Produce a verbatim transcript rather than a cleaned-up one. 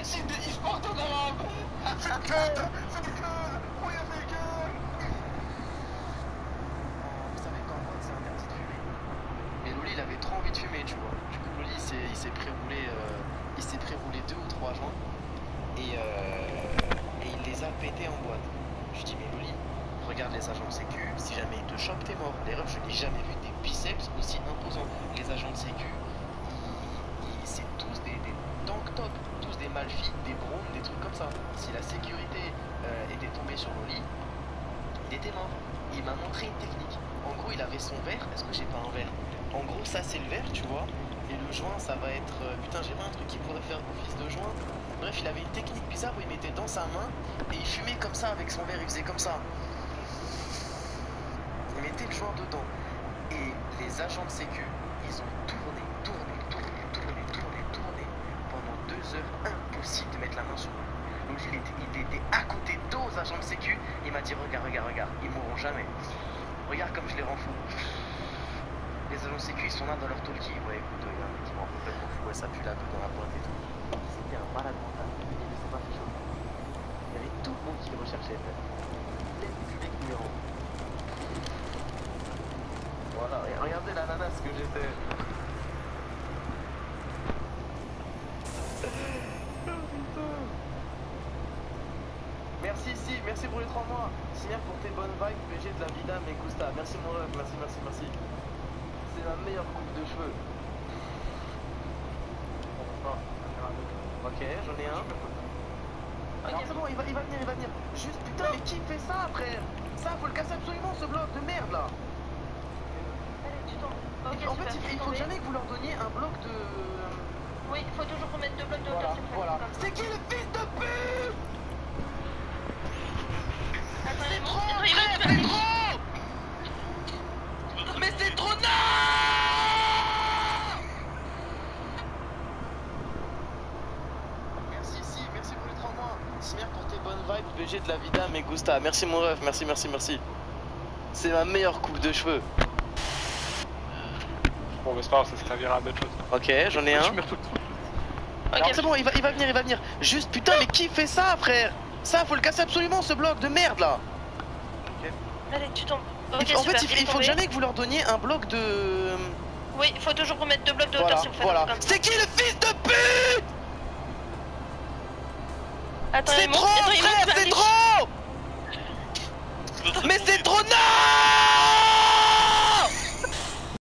team de e-sport en arabe. C'est le cœur, c'est le cœur. Oui, avec cœur. Vous savez qu'en mode c'est interdit de fumer. Mais Loli il avait trop envie de fumer, tu vois. Du coup Loli il s'est pré-roulé euh, il s'est pré-roulé deux ou trois joints et, euh, et il les a pétés en boîte. Je dis mais Loli, regarde les agents de sécu, si jamais ils te chopent t'es mort. D'ailleurs je n'ai jamais vu des biceps aussi imposants. Les agents de sécu, c'est tous des, des tank top, tous des malfis, des drones, des trucs comme ça. Si la sécurité euh, était tombée sur Loli, il était mort. Il m'a montré une technique. En gros il avait son verre, est-ce que j'ai pas un verre? En gros ça c'est le verre tu vois, et le joint ça va être, euh, putain j'ai pas un truc qui pourrait faire office de joint. Bref il avait une technique bizarre où il mettait dans sa main et il fumait comme ça avec son verre, il faisait comme ça. Il mettait le joint dedans. Et les agents de sécu, ils ont tourné, tourné, tourné, tourné, tourné, tourné pendant deux heures, impossible de mettre la main sur lui. Donc il était, il était à côté d'autres agents de sécu, il m'a dit regarde, regarde, regarde, ils mourront jamais. Regarde comme je les rends fous. Les agents de sécu ils sont là dans leur talkie. Ouais écoute, il y a un mec qui m'en complètement fou, ouais, ça pue la boue dans la pointe et tout. C'était un malade mental, il ne s'est pas fait chaud. Il y avait tout le monde qui le recherchait. Plein de public qui rend. Voilà, et regardez l'ananas que j'étais. Merci si, merci pour les trois mois. Signer pour tes bonnes vibes, P G de la vida, mais Gusta. Merci mon rêve, merci, merci, merci. C'est ma meilleure coupe de cheveux. Ok, j'en ai un. Ok, c'est bon, il va, il va venir, il va venir. Juste putain, mais qui fait ça, frère? Ça, faut le casser absolument, ce bloc de merde là. Allez, tu tombes. Okay, en fait, il, il faut jamais que vous leur donniez un bloc de... Oui, il faut toujours remettre deux blocs de hauteur. Voilà, voilà. C'est qui le fils de pute? C'est trop, frère, c'est trop. Mais c'est trop non. Merci, si, merci pour les trois mois. Simir pour tes bonnes vibes, B G de la vida, mais Gusta. Merci mon ref, merci, merci, merci. C'est ma meilleure coupe de cheveux. Bon, mais c'est pas grave, ça se servira à d'autres choses. Ok, j'en ai un. Ok, c'est bon, il va, il va venir, il va venir. Juste putain, mais qui fait ça, frère? Ça, faut le casser absolument, ce bloc de merde là. Ok. Allez, tu tombes. Okay, en super, fait, il, il faut tombé. jamais que vous leur donniez un bloc de... Oui, il faut toujours remettre deux blocs de hauteur voilà, si vous faites voilà. comme ça. C'est qui le fils de pute? C'est trop, frère, c'est trop. Mais c'est trop non.